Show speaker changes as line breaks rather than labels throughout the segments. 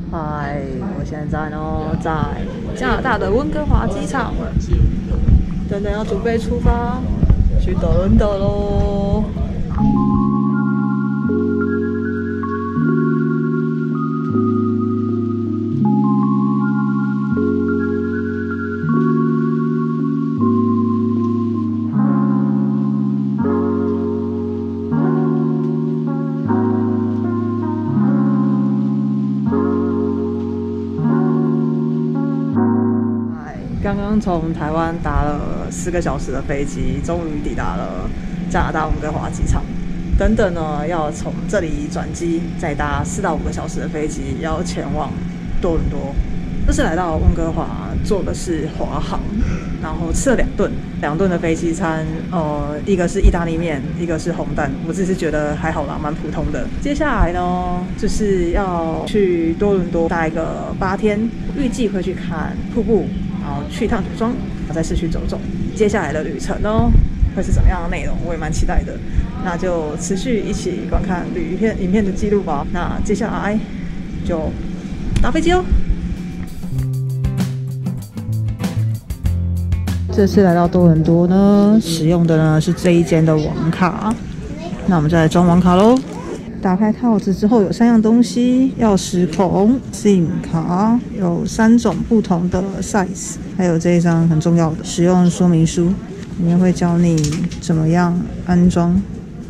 嗨，我现在呢在加拿大的温哥华机场，等等要准备出发去多伦多喽。刚刚从台湾搭了4个小时的飞机，终于抵达了加拿大温哥华机场。等等呢，要从这里转机，再搭4到5个小时的飞机，要前往多伦多。这次来到温哥华，坐的是华航，然后吃了2顿的飞机餐，一个是意大利面，一个是红蛋，我自己是觉得还好啦，蛮普通的。接下来呢，就是要去多伦多待个8天，预计会去看瀑布。然后去一趟土庄，在市区走走。接下来的旅程呢，会是什么样的内容？我也蛮期待的。那就持续一起观看影片的记录吧。那接下来就搭飞机哦。这次来到多伦多呢，使用的呢是这一间的网卡。那我们就来装网卡喽。打开套子之后有3样东西：钥匙孔、SIM 卡，有3种不同的 size， 还有这一张很重要的使用说明书，里面会教你怎么样安装。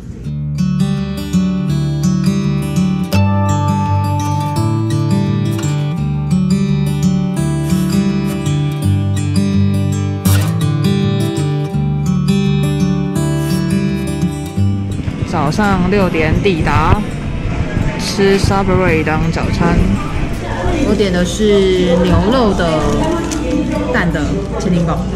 早上6点抵达，吃 Subway 当早餐。我点的是牛肉的蛋的千丁堡。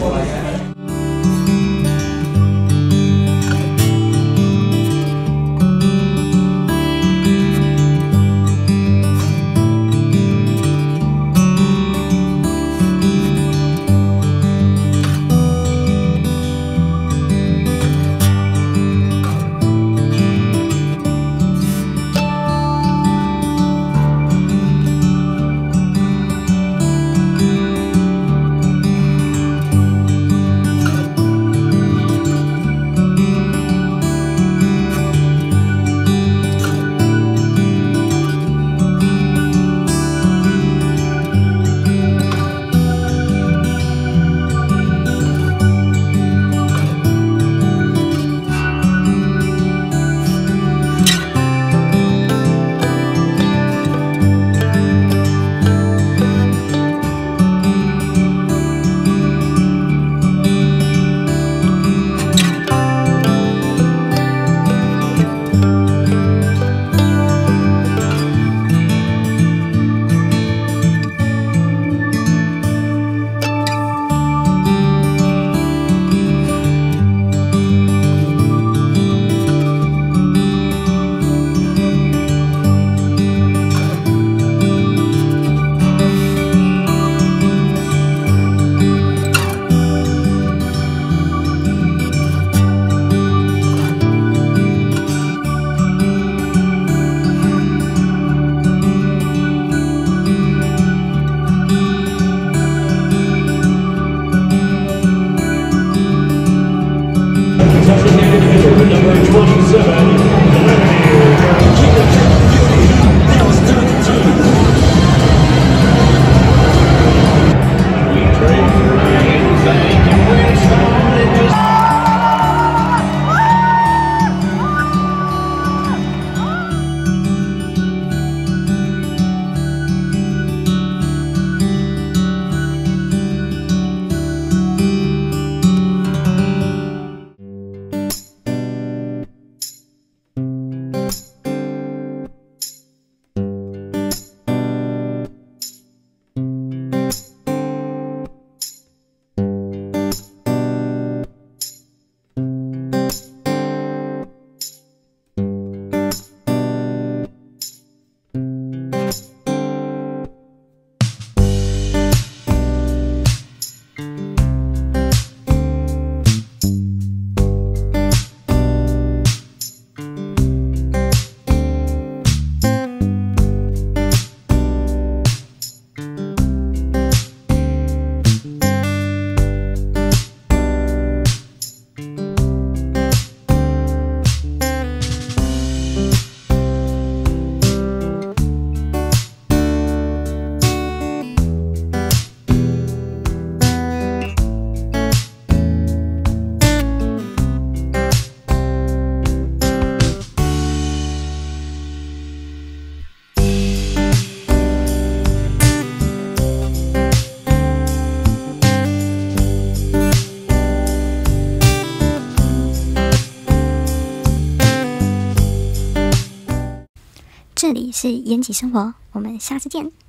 这里是延吉生活，我们下次见。